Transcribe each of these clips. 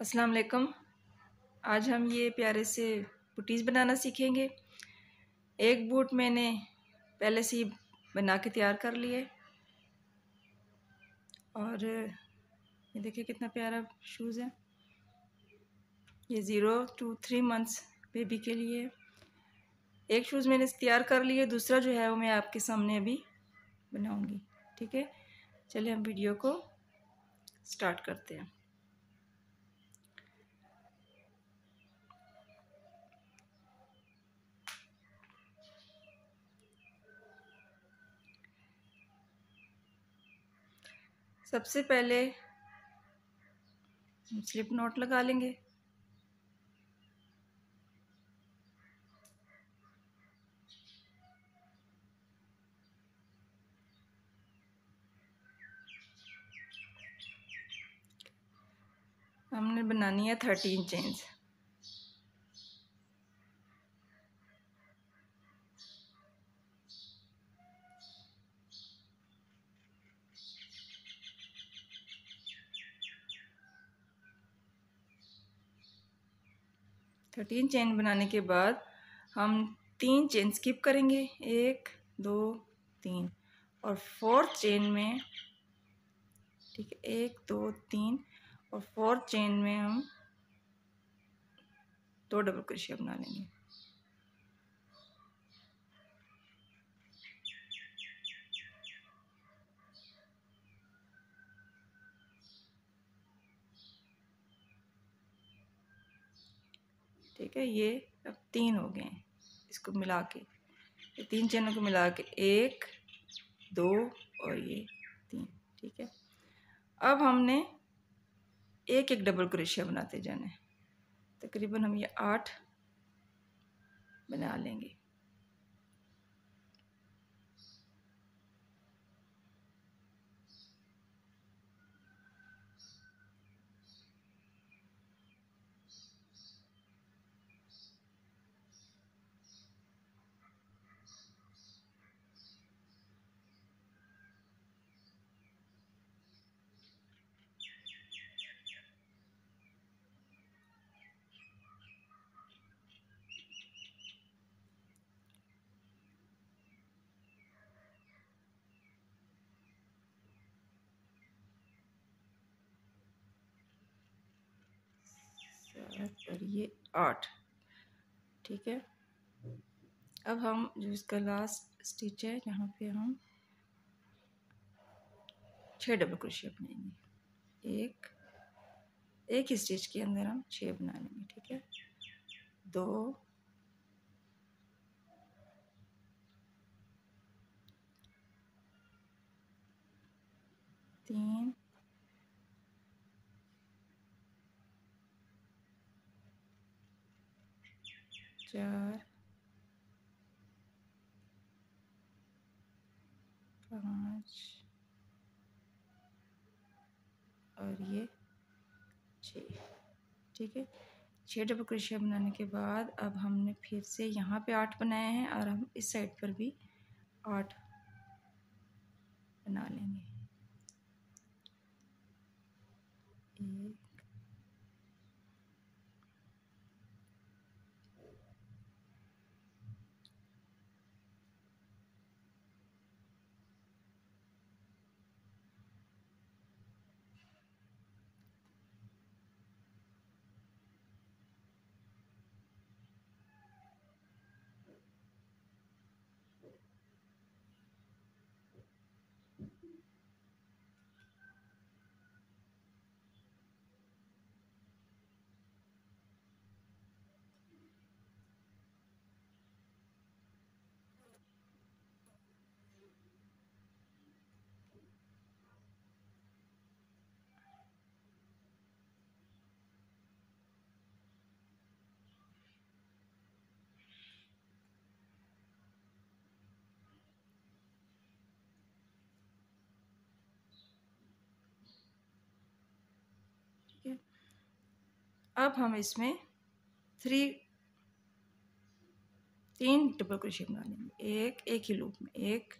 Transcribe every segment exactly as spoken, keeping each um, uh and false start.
अस्सलाम वालेकुम। आज हम ये प्यारे से बूटीज़ बनाना सीखेंगे। एक बूट मैंने पहले से ही बना के तैयार कर लिए और ये देखिए कितना प्यारा शूज़ है। ये zero to three months baby के लिए। एक शूज़ मैंने तैयार कर लिए, दूसरा जो है वो मैं आपके सामने अभी बनाऊंगी। ठीक है, चलिए हम वीडियो को स्टार्ट करते हैं। सबसे पहले स्लिप नॉट लगा लेंगे। हमने बनानी है थर्टीन चेन्स। थर्टीन चेन बनाने के बाद हम तीन चेन स्किप करेंगे, एक दो तीन, और फोर्थ चेन में, ठीक है, एक दो तीन, और फोर्थ चेन में हम दो डबल क्रोशिया बना लेंगे। ठीक है, ये अब तीन हो गए हैं। इसको मिला के, ये तीन चेनों को मिला के एक दो और ये तीन। ठीक है, अब हमने एक एक डबल क्रोशिया बनाते जाना है। तकरीबन हम ये आठ बना लेंगे। और ये आठ। ठीक है, अब हम जो इसका लास्ट स्टिच है, यहाँ पे हम छः डबल क्रोशिया बनाएंगे। एक एक ही स्टिच के अंदर हम छः बना लेंगे। ठीक है, दो, तीन, चार, पाँच और ये छः। ठीक है, छः डबल क्रोशिया बनाने के बाद अब हमने फिर से यहाँ पे आठ बनाए हैं और हम इस साइड पर भी आठ बना लेंगे। एक, ठीक है, अब हम इसमें थ्री तीन डबल क्रोशिया बना लेंगे। एक एक ही लूप में, एक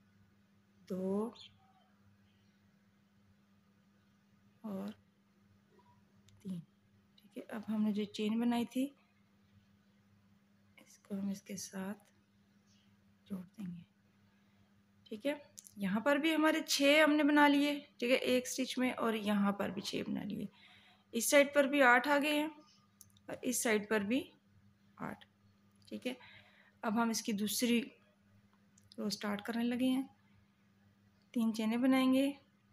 दो और है, अब हमने जो चेन बनाई थी इसको हम इसके साथ जोड़ देंगे। ठीक है, यहाँ पर भी हमारे छः हमने बना लिए। ठीक है, एक स्टिच में, और यहाँ पर भी छः बना लिए। इस साइड पर भी आठ आ गए हैं और इस साइड पर भी आठ। ठीक है, अब हम इसकी दूसरी रो स्टार्ट करने लगे हैं। तीन चेनें बनाएंगे।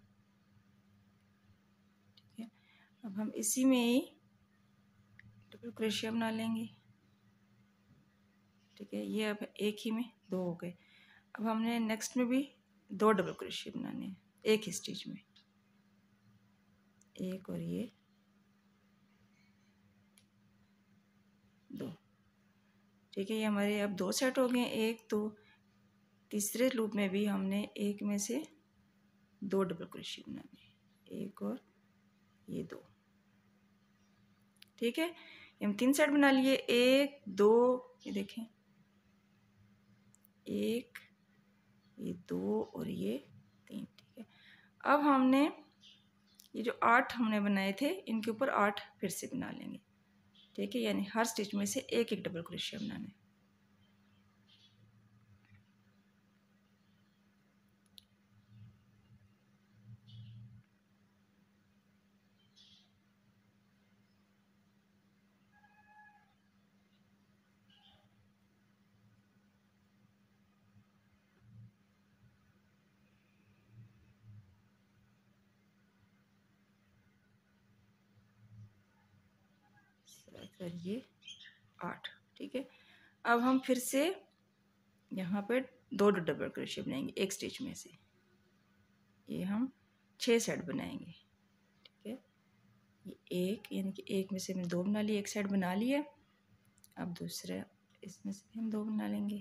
ठीक है, अब हम इसी में ही डबल क्रोशिया बना लेंगे। ठीक है, ये अब एक ही में दो हो गए। अब हमने नेक्स्ट में भी दो डबल क्रोशिया बनाने हैं एक ही स्टिच में, एक और ये दो। ठीक है, ये हमारे अब दो सेट हो गए। एक तो तीसरे लूप में भी हमने एक में से दो डबल क्रोशिया बनाने, एक और ये दो। ठीक है, हम तीन सेट बना लिए, एक दो, ये देखें, एक, ये दो और ये तीन। ठीक है, अब हमने ये जो आठ हमने बनाए थे इनके ऊपर आठ फिर से बना लेंगे। ठीक है, यानी हर स्टिच में से एक एक डबल क्रोशिया बनाना है। और ये आठ। ठीक है, अब हम फिर से यहाँ पे दो दो डबल क्रोशिया बनाएंगे एक स्टिच में से। ये हम छः सेट बनाएंगे। ठीक है, ये एक, यानी कि एक में से हमने दो बना लिए, एक सेट बना लिया। अब दूसरा इसमें से हम दो बना लेंगे,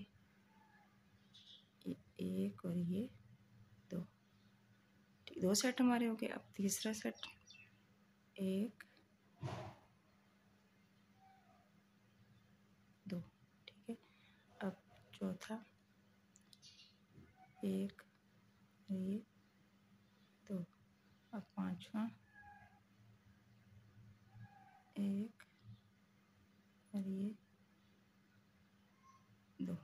ये एक और ये दो। ठीक, दो सेट हमारे हो गए। अब तीसरा सेट, एक दो। ठीक है, अब चौथा, एक और ये दो। अब पांचवा, एक और ये दो।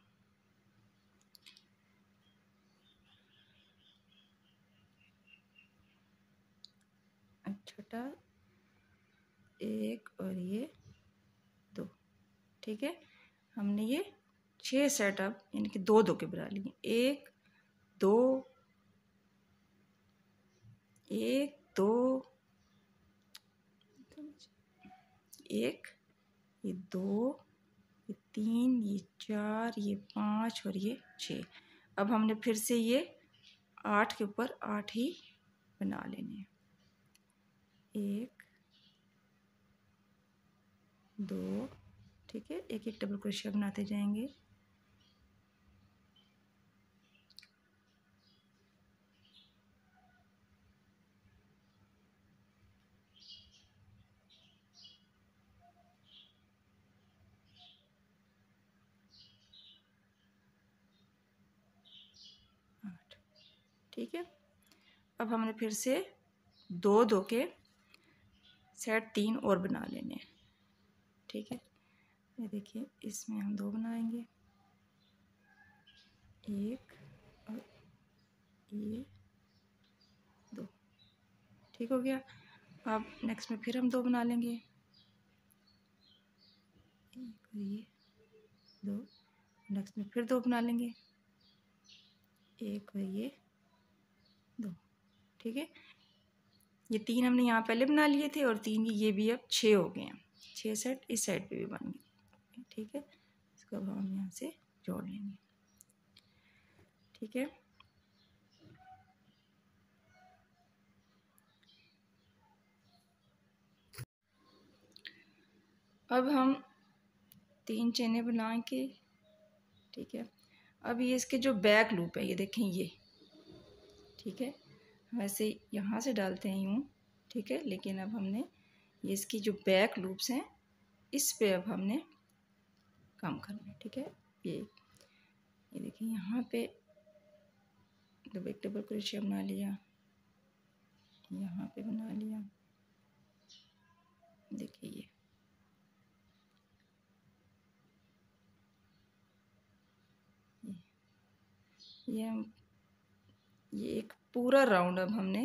अब छठा, एक और ये दो। ठीक है, हमने ये छः सेट अब यानी कि दो दो के बना लिए, एक दो, एक दो, एक, ये दो, ये तीन, ये चार, ये पाँच और ये छः। अब हमने फिर से ये आठ के ऊपर आठ ही बना लेने हैं। एक दो, ठीक है, एक एक डबल क्रोशिया बनाते जाएंगे। आठ। ठीक है, अब हमने फिर से दो दो के सेट तीन और बना लेने हैं। ठीक है, ये देखिए, इसमें हम दो बनाएंगे, एक और ये दो। ठीक हो गया। अब नेक्स्ट में फिर हम दो बना लेंगे, एक और ये दो। नेक्स्ट में फिर दो बना लेंगे, एक और ये दो। ठीक है, ये तीन हमने यहाँ पहले बना लिए थे और तीन ये भी अब छः हो गए हैं। छः सेट इस साइड पे भी बन गए। ठीक है, इसको अब हम यहाँ से जोड़ लेंगे। ठीक है, अब हम तीन चेनें बना के, ठीक है, अब ये इसके जो बैक लूप है ये देखें ये, ठीक है, वैसे यहाँ से डालते हैं यूँ। ठीक है, लेकिन अब हमने ये इसकी जो बैक लूप्स हैं इस पे अब हमने काम करना है। ठीक है, ये ये देखिए, यहाँ पे जब एक डबल क्रोशिया बना लिया, यहाँ पे बना लिया, देखिए ये ये हम ये एक पूरा राउंड अब हमने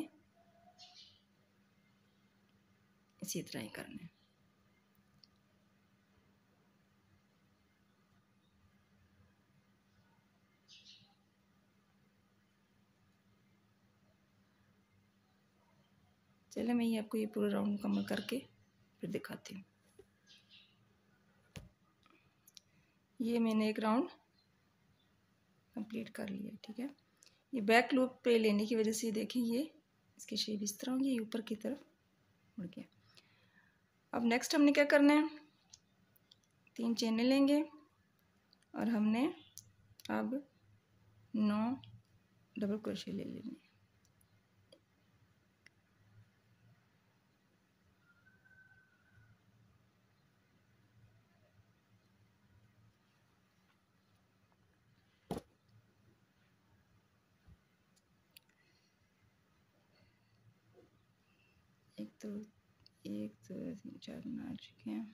इसी तरह ही करना है। चलिए मैं ये आपको ये पूरा राउंड मुकम्मल करके फिर दिखाती हूँ। ये मैंने एक राउंड कंप्लीट कर लिया, ठीक है। ये बैक लूप पे लेने की वजह से देखें ये इसकी शेप इस तरह होगी, ये ऊपर की तरफ मुड़ गया। अब नेक्स्ट हमने क्या करना है, तीन चेनें लेंगे और हमने अब नौ डबल क्रोशे ले लेंगे। एक तो एक दो तीन चार बना चुके हैं,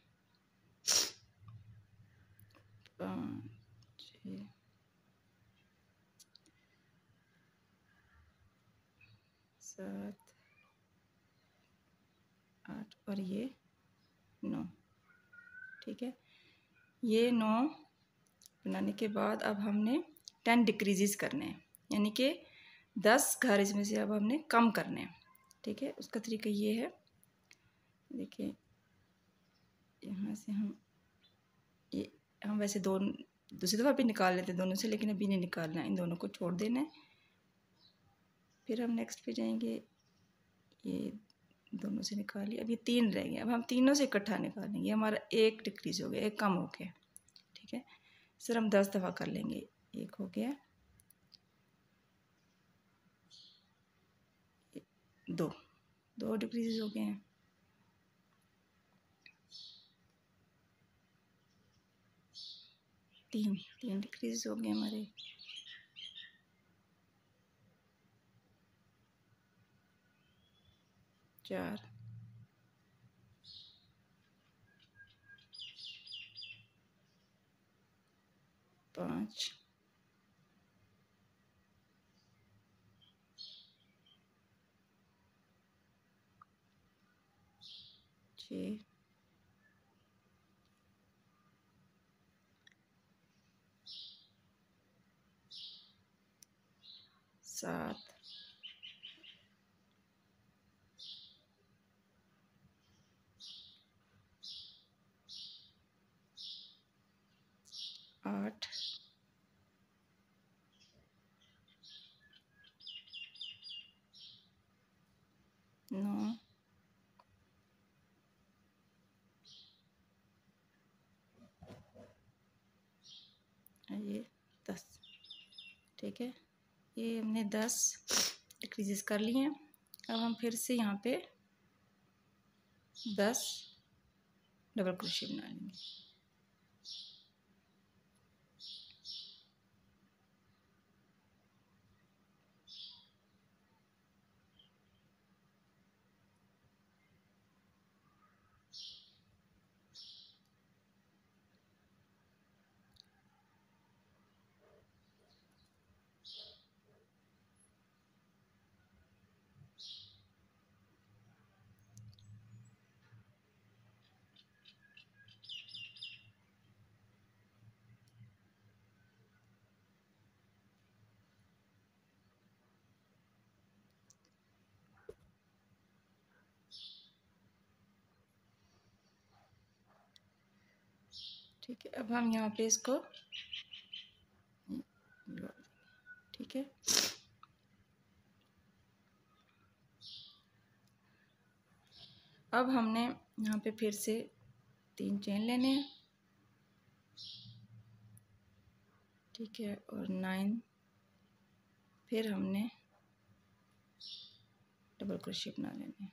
पाँच छः सात आठ और ये नौ, ठीक है। ये नौ बनाने के बाद अब हमने टेन डिक्रीजेस करने हैं, यानी कि दस घर इसमें से अब हमने कम करने हैं, ठीक है। उसका तरीका ये है, देखिए यहाँ से हम ये हम वैसे दो दूसरी दफ़ा भी निकाल लेते हैं दोनों से, लेकिन अभी नहीं निकालना है, इन दोनों को छोड़ देना है। फिर हम नेक्स्ट पे जाएंगे, ये दोनों से निकालिए, अब ये तीन रह गए, अब हम तीनों से इकट्ठा निकालेंगे, हमारा एक डिक्रीज हो गया, एक कम हो गया, ठीक है। सर हम दस दफ़ा कर लेंगे, एक हो गया, दो दो डिक्रीज हो गए हैं, तीन तीन डिक्रीज हो गए हमारे, चार, पाँच, छः, सात, आठ, नौ, ये दस, ठीक है। ये हमने दस डिक्रीजेस कर लिए हैं। अब हम फिर से यहाँ पे दस डबल क्रोशे बना लेंगे। ठीक है, अब हम यहाँ पे इसको, ठीक है, अब हमने यहाँ पे फिर से तीन चेन लेने हैं, ठीक है, और नाइन, फिर हमने डबल क्रोशे बना लेने हैं।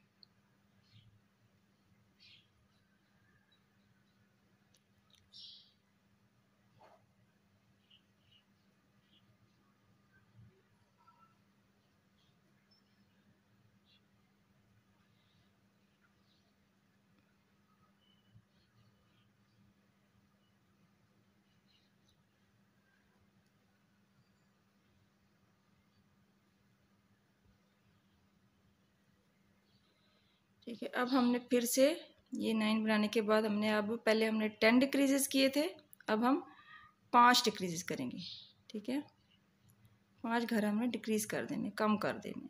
ठीक है, अब हमने फिर से ये नाइन बनाने के बाद हमने अब पहले हमने टेन डिक्रीजेस किए थे, अब हम पाँच डिक्रीजेस करेंगे। ठीक है, पांच घर हमने डिक्रीज कर देने, कम कर देने।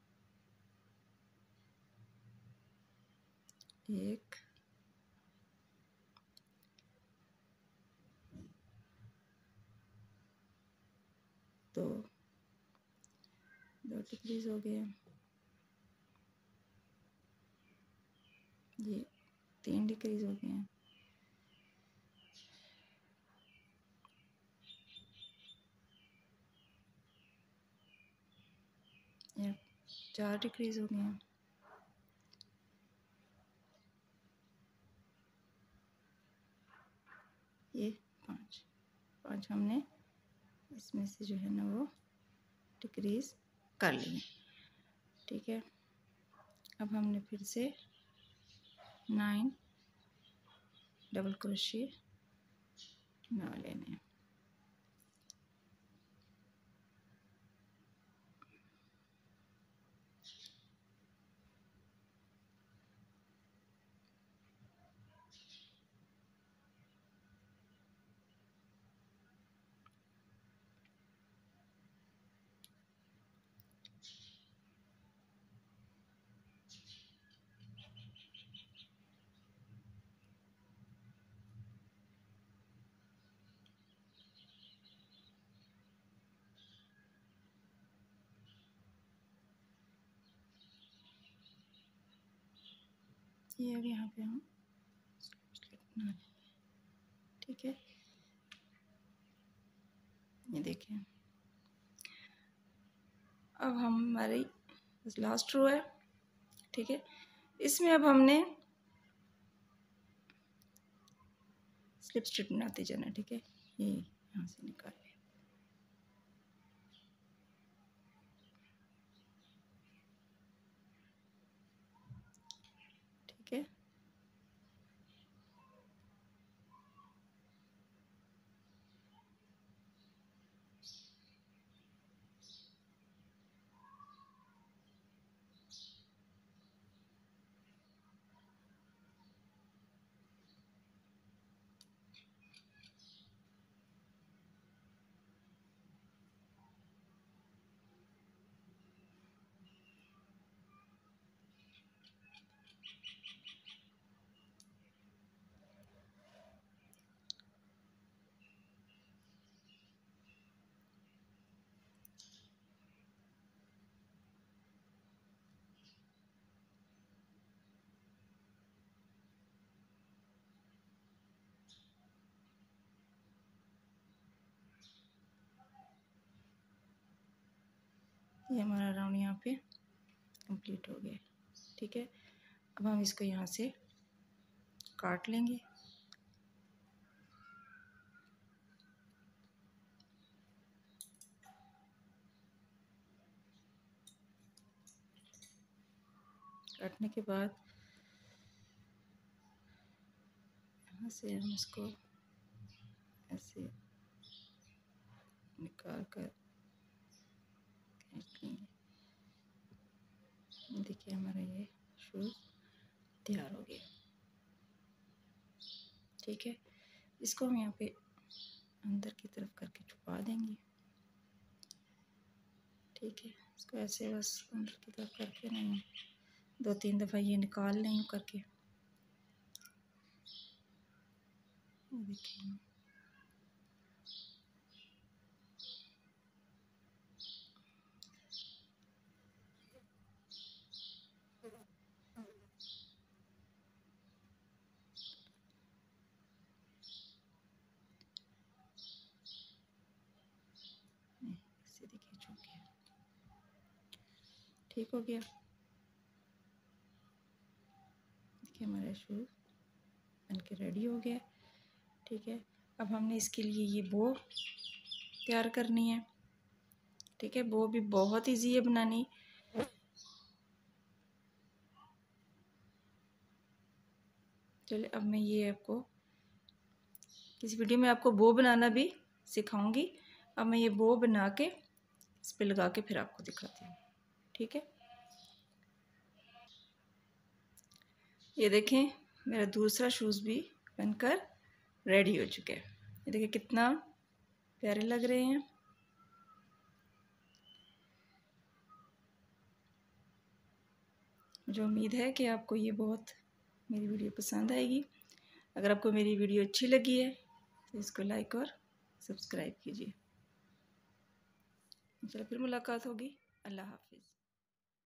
एक, दो, दो डिक्रीज हो गए, ये तीन डिक्रीज हो गए हैं, ये चार डिक्रीज हो गए हैं, ये पाँच पाँच हमने इसमें से जो है ना वो डिक्रीज कर लिए। ठीक है, अब हमने फिर से नाइन डबल क्रोशिया ना लेने। ये अब यहाँ पे हम ना लेंगे। ठीक है, ये देखिए अब हम हमारी लास्ट रो है। ठीक है, इसमें अब हमने स्लिप स्ट्रिप बनाते जाना। ठीक है, ये यहाँ से निकाल लें। ठीक है, ये हमारा राउंड यहाँ पे कंप्लीट हो गया। ठीक है, अब हम इसको यहाँ से काट लेंगे। काटने के बाद यहाँ से हम इसको ऐसे निकाल कर खींच लेंगे। देखिए हमारा ये शूज़ तैयार हो गया। ठीक है, इसको हम यहाँ पे अंदर की तरफ करके छुपा देंगे। ठीक है, इसको ऐसे बस अंदर की तरफ करके नहीं, दो तीन दफ़ा ये निकाल लें करके। देखिए ऐसे देखिए छुप गया। ठीक हो गया। देखिए हमारा शूज़ बन के रेडी हो गया। ठीक है, अब हमने इसके लिए ये बो तैयार करनी है। ठीक है, बो भी बहुत इजी है बनानी। चलिए अब मैं ये आपको किसी वीडियो में आपको बो बनाना भी सिखाऊंगी। अब मैं ये बो बना के इस पे लगा के फिर आपको दिखाती हूँ। ठीक है, ये देखें मेरा दूसरा शूज़ भी बनकर रेडी हो चुका है। ये देखिए कितना प्यारे लग रहे हैं। मुझे उम्मीद है कि आपको ये बहुत मेरी वीडियो पसंद आएगी। अगर आपको मेरी वीडियो अच्छी लगी है तो इसको लाइक और सब्सक्राइब कीजिए। चलो फिर मुलाकात होगी। अल्लाह हाफ़िज़।